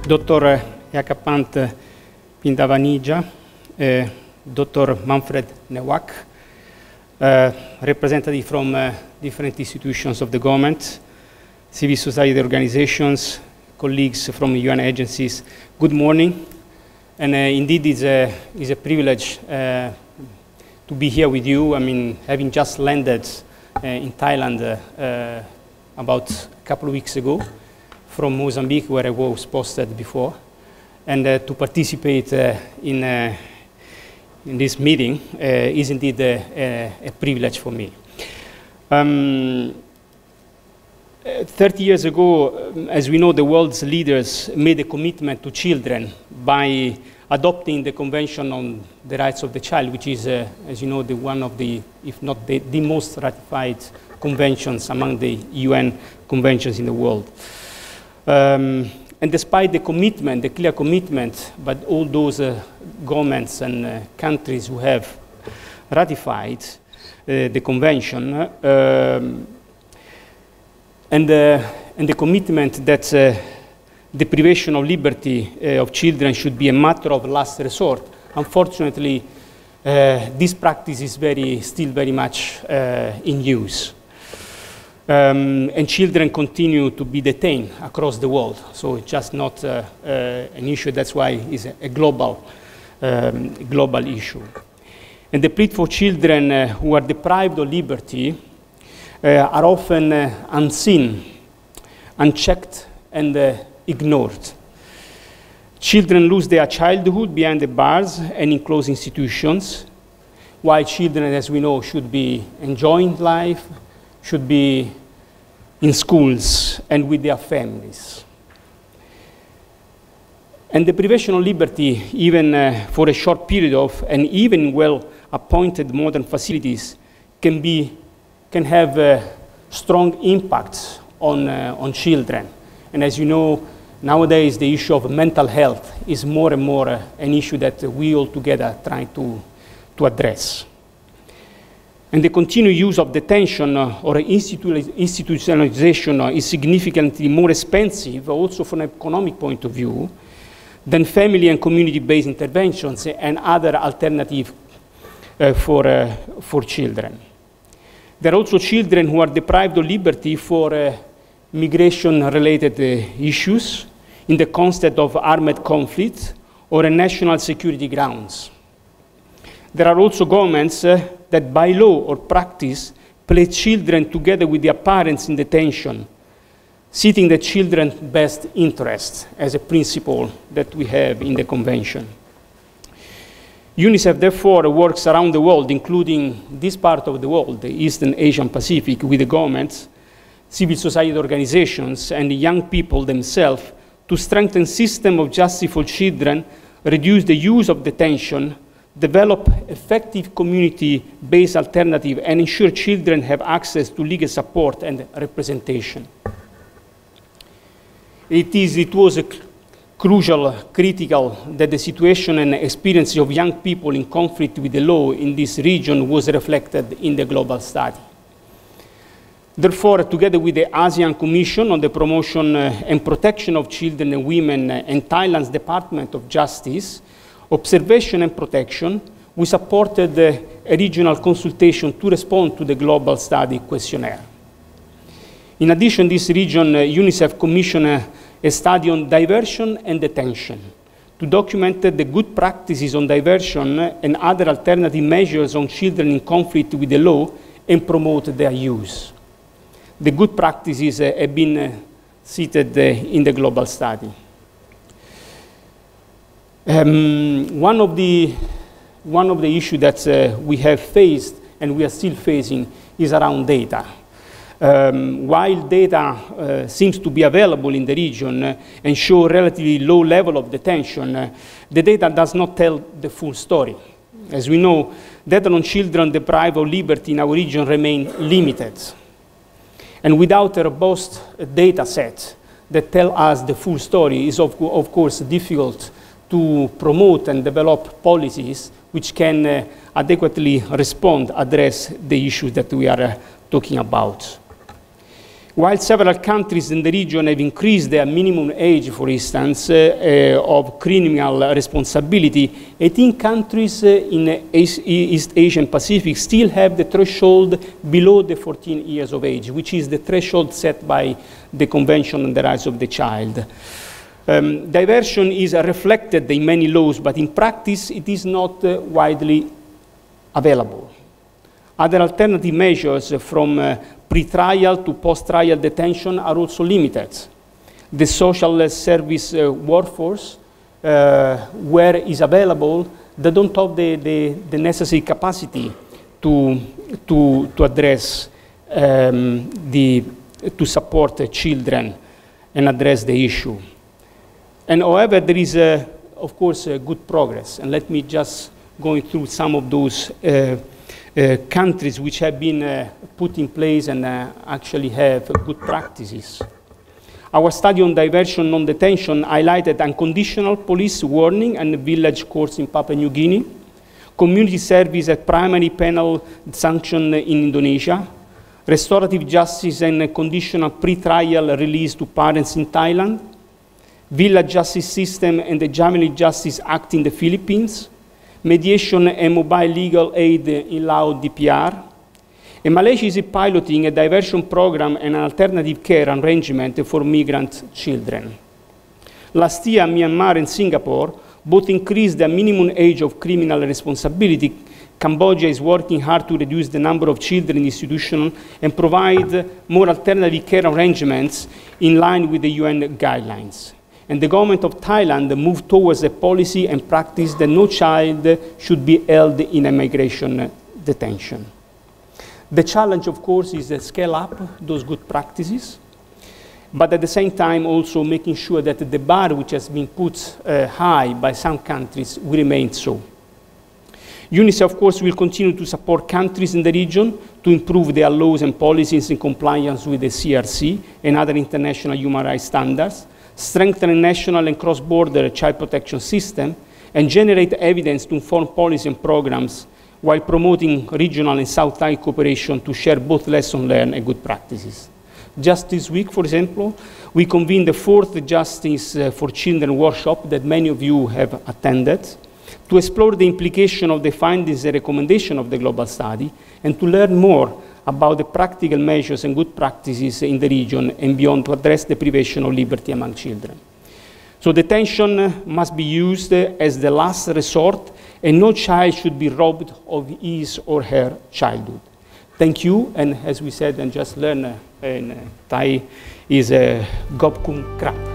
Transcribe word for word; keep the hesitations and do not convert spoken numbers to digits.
Doctor Jakapant Pindavanija, uh, Doctor Manfred Nowak, uh, representative from uh, different institutions of the government, civil society organizations, colleagues from U N agencies. Good morning, and uh, indeed it's a, it's a privilege uh, to be here with you. I mean, having just landed uh, in Thailand uh, uh, about a couple of weeks ago from Mozambique, where I was posted before, and uh, to participate uh, in, uh, in this meeting uh, is indeed a, a, a privilege for me. Um, thirty years ago, as we know, the world's leaders made a commitment to children by adopting the Convention on the Rights of the Child, which is, uh, as you know, the one of the, if not the, the most ratified conventions among the U N conventions in the world. Um, and despite the commitment, the clear commitment, but all those uh, governments and uh, countries who have ratified uh, the convention, uh, um, and, uh, and the commitment that uh, deprivation of liberty uh, of children should be a matter of last resort, unfortunately, uh, this practice is very, still very much uh, in use. Um, and children continue to be detained across the world. So it's just not uh, uh, an issue. That's why it's a, a global, um, global issue. And the plea for children uh, who are deprived of liberty uh, are often uh, unseen, unchecked, and uh, ignored. Children lose their childhood behind the bars and in closed institutions, while children, as we know, should be enjoying life, should be in schools and with their families. And deprivation of liberty, even uh, for a short period of, and even well-appointed modern facilities, can be, can have a strong impact on, uh, on children. And as you know, nowadays the issue of mental health is more and more uh, an issue that we all together try to, to address. And the continued use of detention uh, or institu institutionalization uh, is significantly more expensive, also from an economic point of view, than family and community-based interventions and other alternatives uh, for, uh, for children. There are also children who are deprived of liberty for uh, migration-related uh, issues in the context of armed conflict or in national security grounds. There are also governments uh, that by law or practice place children together with their parents in detention, citing the children's best interests as a principle that we have in the Convention. UNICEF, therefore, works around the world, including this part of the world, the Eastern Asian Pacific, with the governments, civil society organizations, and the young people themselves to strengthen system of justice for children, reduce the use of detention, develop effective community-based alternatives, and ensure children have access to legal support and representation. It, is, it was a crucial, critical, that the situation and experience of young people in conflict with the law in this region was reflected in the global study. Therefore, together with the ASEAN Commission on the Promotion uh, and Protection of Children and Women uh, and Thailand's Department of Justice, Observation and Protection, we supported uh, a regional consultation to respond to the global study questionnaire. In addition, this region, uh, UNICEF commissioned uh, a study on diversion and detention to document uh, the good practices on diversion uh, and other alternative measures on children in conflict with the law and promote their use. The good practices uh, have been uh, cited uh, in the global study. Um, one of the one of the issues that uh, we have faced and we are still facing is around data. Um, while data uh, seems to be available in the region uh, and show relatively low level of detention, uh, the data does not tell the full story. As we know, data on children deprived of liberty in our region remain limited. And without a robust data set that tells us the full story, is of, of course difficult to promote and develop policies which can uh, adequately respond, address the issues that we are uh, talking about. While several countries in the region have increased their minimum age, for instance, uh, uh, of criminal responsibility, eighteen countries uh, in East Asia and Pacific still have the threshold below the fourteen years of age, which is the threshold set by the Convention on the Rights of the Child. Um, diversion is uh, reflected in many laws, but in practice it is not uh, widely available. Other alternative measures uh, from uh, pre-trial to post-trial detention are also limited. The social uh, service uh, workforce, uh, where is available, they don't have the, the, the necessary capacity to, to, to address um, the, to support uh, children and address the issue. And however, there is, uh, of course, uh, good progress. And let me just go through some of those uh, uh, countries which have been uh, put in place and uh, actually have uh, good practices. Our study on diversion non-detention highlighted unconditional police warning and village courts in Papua New Guinea, community service at primary penal sanction in Indonesia, restorative justice and conditional pre-trial release to parents in Thailand, village justice system and the Family Justice Act in the Philippines, mediation and mobile legal aid in Laos D P R, and Malaysia is piloting a diversion program and an alternative care arrangement for migrant children. Last year, Myanmar and Singapore both increased the minimum age of criminal responsibility. Cambodia is working hard to reduce the number of children in institutions and provide more alternative care arrangements in line with the U N guidelines. And the government of Thailand moved towards a policy and practice that no child should be held in immigration detention. The challenge, of course, is to scale up those good practices, but at the same time also making sure that the bar which has been put uh, high by some countries will remain so. UNICEF, of course, will continue to support countries in the region to improve their laws and policies in compliance with the C R C and other international human rights standards, strengthen national and cross-border child protection system, and generate evidence to inform policy and programs while promoting regional and South Thai cooperation to share both lessons learned and good practices. Just this week, for example, we convened the fourth Justice for Children workshop that many of you have attended to explore the implication of the findings and recommendations of the global study and to learn more about the practical measures and good practices in the region and beyond to address the privation of liberty among children. So detention must be used as the last resort, and no child should be robbed of his or her childhood. Thank you, and as we said and just learned in Thai, is Gop Kum Krap.